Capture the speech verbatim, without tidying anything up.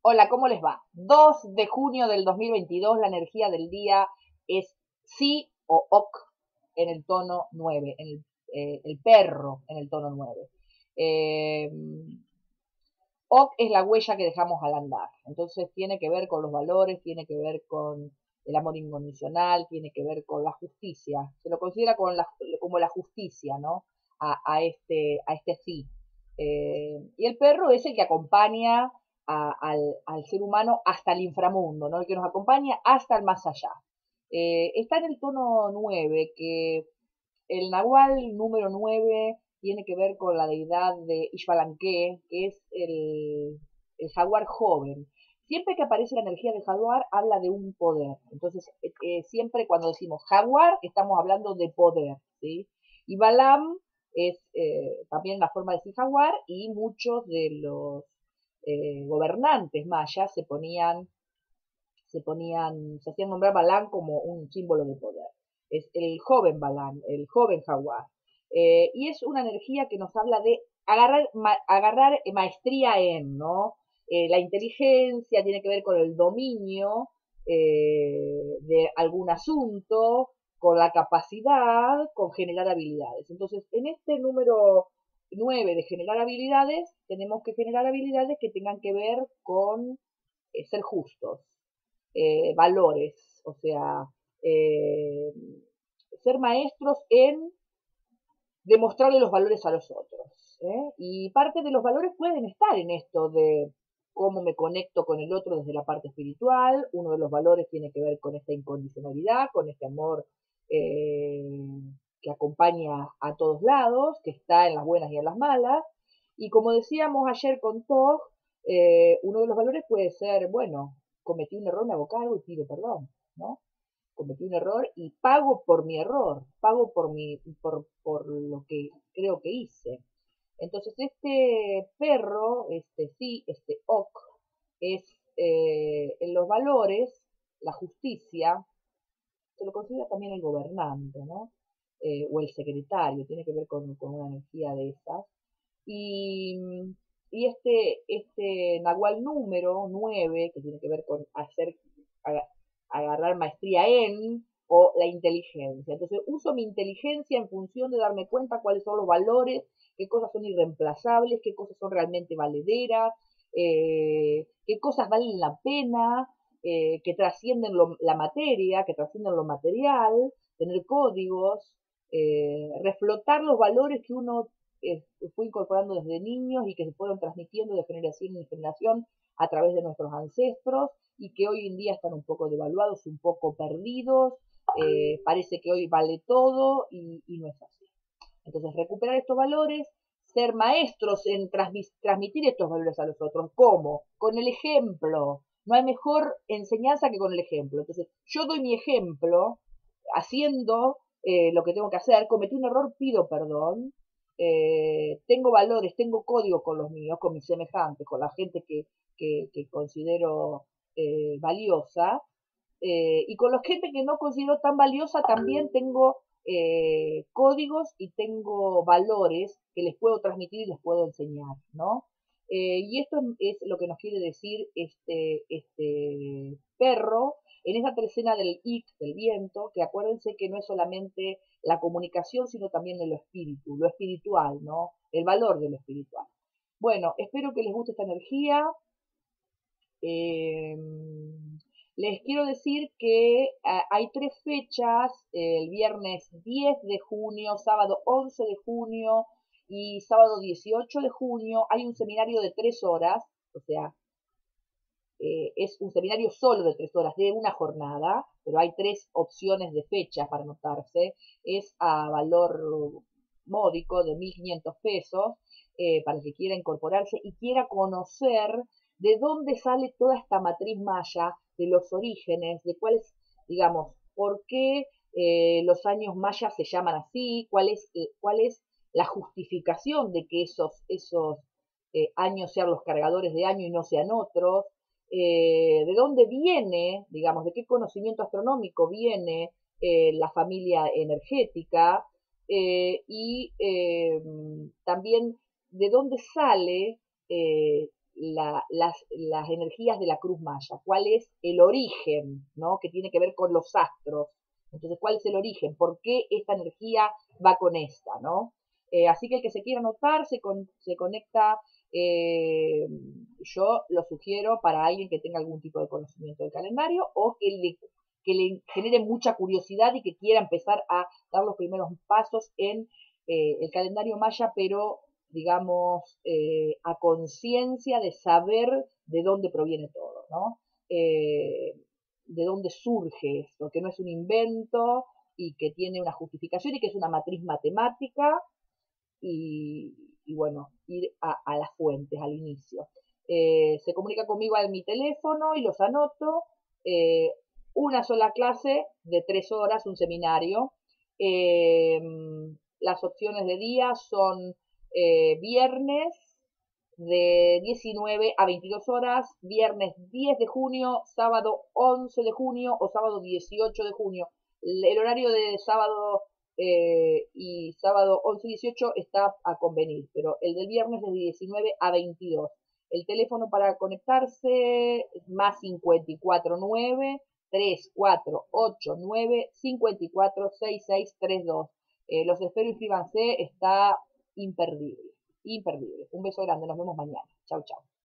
Hola, ¿cómo les va? dos de junio del dos mil veintidós, la energía del día es sí o ok en el tono nueve, en el, eh, el perro en el tono nueve. Eh, ok es la huella que dejamos al andar, entonces tiene que ver con los valores, tiene que ver con el amor incondicional, tiene que ver con la justicia, se lo considera como la, como la justicia, ¿no? A, a, este, a este sí. Eh, y el perro es el que acompaña a, al, al, ser humano hasta el inframundo, ¿no? El que nos acompaña hasta el más allá. Eh, está en el tono nueve, que el nahual número nueve tiene que ver con la deidad de Ixbalanque, que es el, el jaguar joven. Siempre que aparece la energía del jaguar, habla de un poder. Entonces, eh, eh, siempre cuando decimos jaguar, estamos hablando de poder, ¿sí? Y Balam es eh, también la forma de decir jaguar, y muchos de los eh, gobernantes mayas se ponían, se ponían, se hacían nombrar Balam como un símbolo de poder. Es el joven Balam, el joven jaguar. Eh, y es una energía que nos habla de agarrar, ma, agarrar maestría en, ¿no? Eh, la inteligencia tiene que ver con el dominio eh, de algún asunto, con la capacidad, con generar habilidades. Entonces, en este número nueve de generar habilidades, tenemos que generar habilidades que tengan que ver con eh, ser justos, eh, valores, o sea, eh, ser maestros en demostrarle los valores a los otros. ¿eh? Y parte de los valores pueden estar en esto de cómo me conecto con el otro desde la parte espiritual. Uno de los valores tiene que ver con esta incondicionalidad, con este amor eh, que acompaña a todos lados, que está en las buenas y en las malas. Y como decíamos ayer con Tog, eh, uno de los valores puede ser, bueno, cometí un error, me hago cargo y pido perdón, ¿no? Cometí un error y pago por mi error, pago por, mi, por, por lo que creo que hice. Entonces este perro, este sí, este ok, es eh, en los valores, la justicia, se lo considera también el gobernante, ¿no? Eh, o el secretario, tiene que ver con, con una energía de esas. Y, y este, este nahual número nueve, que tiene que ver con hacer, agarrar maestría en, o la inteligencia. Entonces uso mi inteligencia en función de darme cuenta cuáles son los valores, qué cosas son irreemplazables, qué cosas son realmente valederas, eh, qué cosas valen la pena, eh, que trascienden lo, la materia, que trascienden lo material, tener códigos, eh, reflotar los valores que uno eh, fue incorporando desde niños y que se fueron transmitiendo de generación en generación a través de nuestros ancestros, y que hoy en día están un poco devaluados, un poco perdidos, eh, parece que hoy vale todo y, y no es así. Entonces, recuperar estos valores, ser maestros en transmis, transmitir estos valores a los otros. ¿Cómo? Con el ejemplo. No hay mejor enseñanza que con el ejemplo. Entonces, yo doy mi ejemplo haciendo eh, lo que tengo que hacer. Cometí un error, pido perdón. Eh, tengo valores, tengo código con los míos, con mis semejantes, con la gente que, que, que considero eh, valiosa. Eh, y con la gente que no considero tan valiosa también tengo eh, códigos y tengo valores que les puedo transmitir y les puedo enseñar, ¿no? Eh, y esto es lo que nos quiere decir este, este perro en esa trecena del ik, del viento, que acuérdense que no es solamente la comunicación, sino también de lo espíritu, lo espiritual, ¿no? El valor de lo espiritual. Bueno, espero que les guste esta energía. Eh, les quiero decir que uh, hay tres fechas, el viernes diez de junio, sábado once de junio y sábado dieciocho de junio. Hay un seminario de tres horas, o sea, eh, es un seminario solo de tres horas de una jornada, pero hay tres opciones de fechas para anotarse. Es a valor módico de mil quinientos pesos eh, para el que quiera incorporarse y quiera conocer de dónde sale toda esta matriz maya, de los orígenes, de cuál es, digamos, por qué eh, los años mayas se llaman así, cuál es, eh, cuál es la justificación de que esos, esos eh, años sean los cargadores de año y no sean otros, eh, de dónde viene, digamos, de qué conocimiento astronómico viene eh, la familia energética, eh, y eh, también de dónde sale eh, la, las, las energías de la Cruz Maya, cuál es el origen, ¿no? Que tiene que ver con los astros. Entonces, ¿cuál es el origen? ¿Por qué esta energía va con esta, ¿no? Eh, así que el que se quiera anotar se, con, se conecta, eh, yo lo sugiero para alguien que tenga algún tipo de conocimiento del calendario o que le, que le genere mucha curiosidad y que quiera empezar a dar los primeros pasos en eh, el calendario maya, pero digamos, eh, a conciencia de saber de dónde proviene todo, ¿no? Eh, de dónde surge esto, que no es un invento y que tiene una justificación y que es una matriz matemática y, y bueno, ir a, a, las fuentes, al inicio. Eh, se comunica conmigo a mi teléfono y los anoto. Eh, una sola clase de tres horas, un seminario. Eh, las opciones de día son eh, viernes de diecinueve a veintidós horas, viernes diez de junio, sábado once de junio o sábado dieciocho de junio. El horario de sábado eh, y sábado once y dieciocho está a convenir, pero el del viernes es de diecinueve a veintidós. El teléfono para conectarse es más cincuenta y cuatro nueve, tres cuatro ocho nueve, cincuenta y cuatro sesenta y seis treinta y dos. Eh, los espero, inscríbanse, está imperdible, imperdible. Un beso grande, nos vemos mañana. Chau, chau.